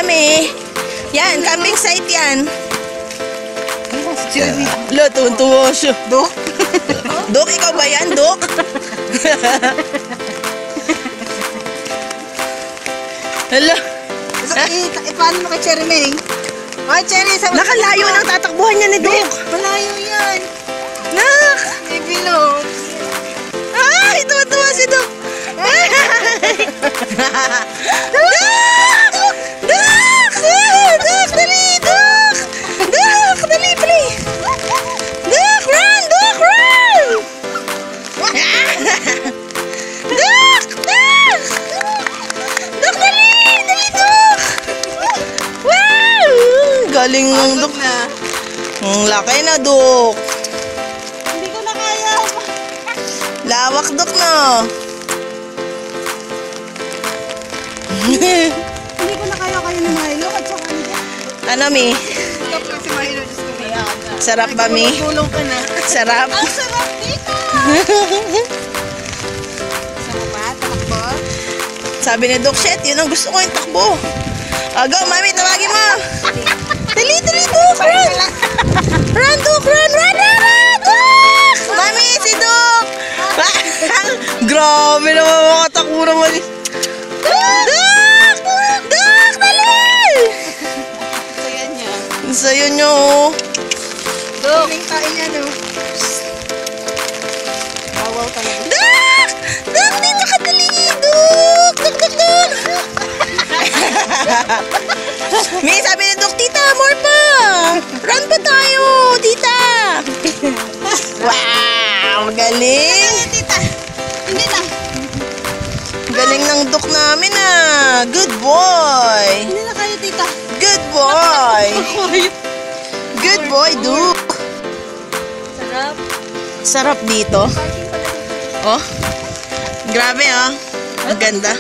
kami. Yan, camping site yan. Lo, tuwa siya. Dok? Dok, ikaw ba yan, Dok? Hala. Paano mo kay Cherry Meng? Ay, Cherry, nakalayo ng tatakbuhan niya ni Dok. Malayo yan. Nak! Ibilog. Ay, tuwa-tuwa si Dok. Dok! Dok! Dok! Dali! Dok! Dok! Dali, dali! Dok! Run! Dok! Run! Dok! Dok! Dok! Dali! Dali, Dok! Wow! Galing ng Dok na. Ang laki na, Dok. Hindi ko na kaya. Lawak, Dok, no? Hindi ko na kaya kayo ni Milo at saka ano. Ano, Mi? Stop lang si Milo. Just kumiyak. Sarap ba, Mi? Tulong ka na. Sarap. Ang sarap dito. Sarap ba? Takbo? Sabi ni Dok, shit, yun ang gusto ko yung takbo. Go, Mami, tawagin mo. Dali, dali, Dok, run. Run, Dok, run, run, run, run, Dok. Mami, si Dok. Grabe naman mga takbo naman. Dok! Dok, dali. Saya niya. Ang sayo nyo, oh. Dok. Kain niya, no? Bawaw talaga. Dok! Dok, dito ka dali. Dok! Dok, Dok, Dok. May sabi ni Dok, tita, more pa. Run pa tayo, tita. Wow, galing. Kaya, tita. Hindi na. Galing ng Dok namin, ah. Good boy. Hindi na kayo, tita. Good boy. Good boy, Dok. Sarap. Sarap dito. Oh. Grabe, oh. Ang ganda.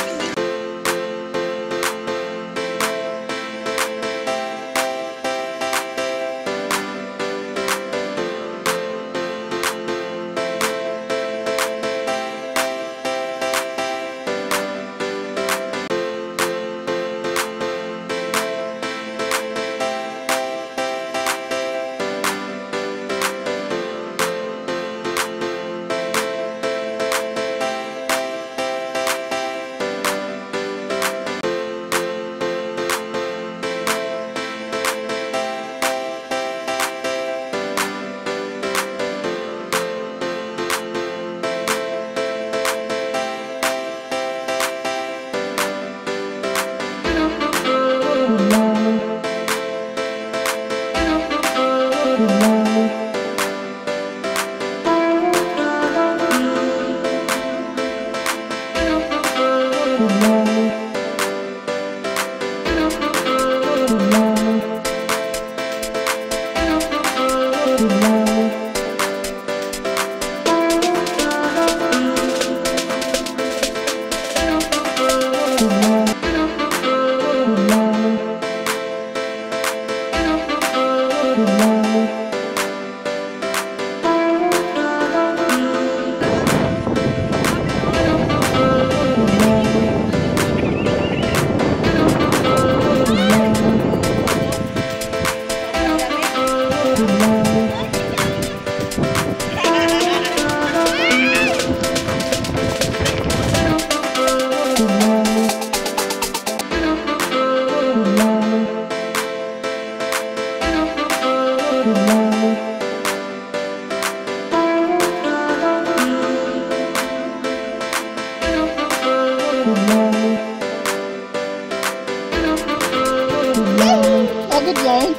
Pagod yan.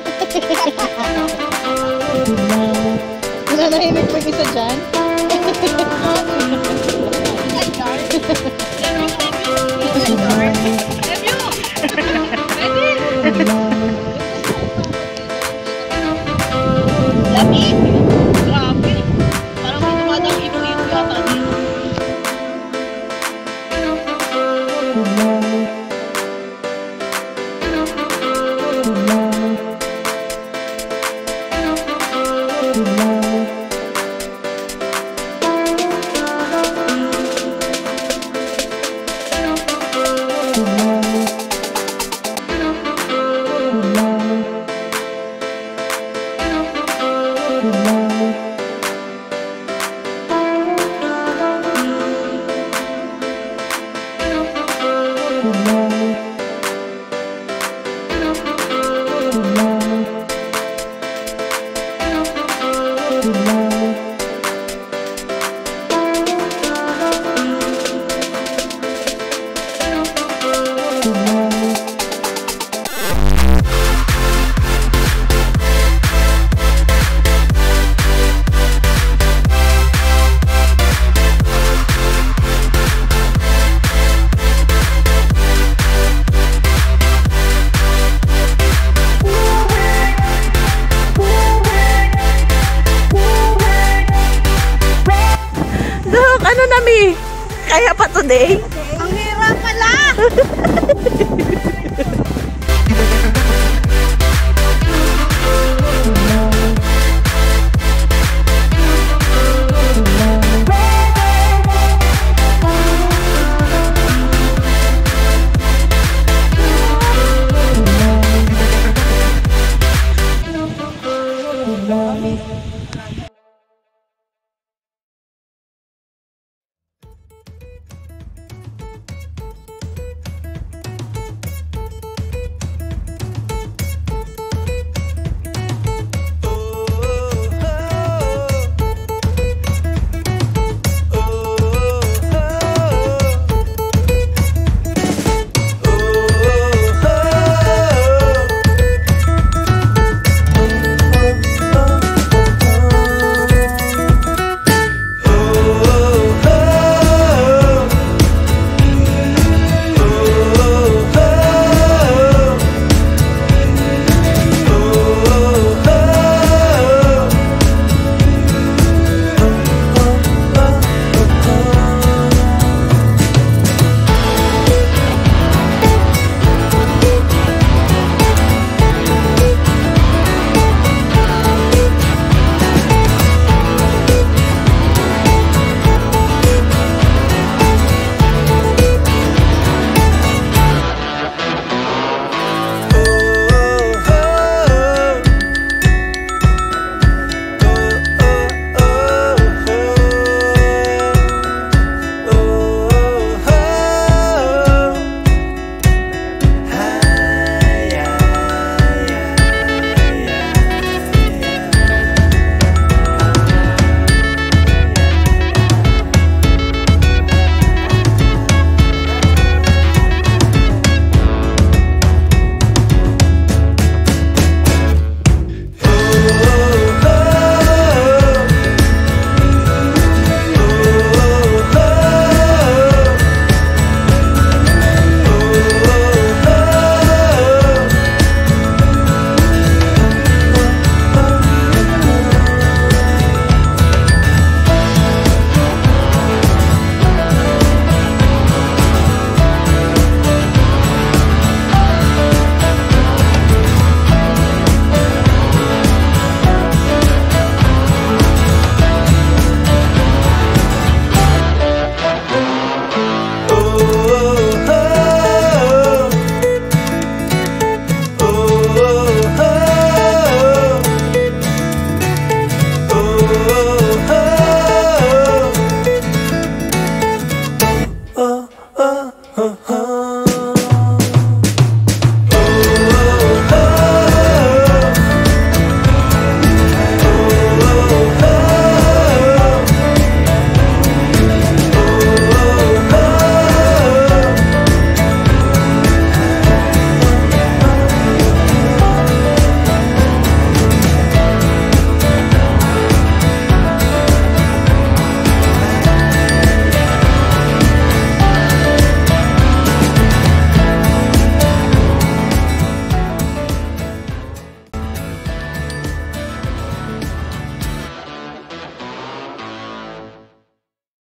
Nanahimik pag isa dyan. Lamig. Grabe. Parang may tumadang ipo-ipo yata dito. Ano nami? Kaya pa today? Ang hirap pala!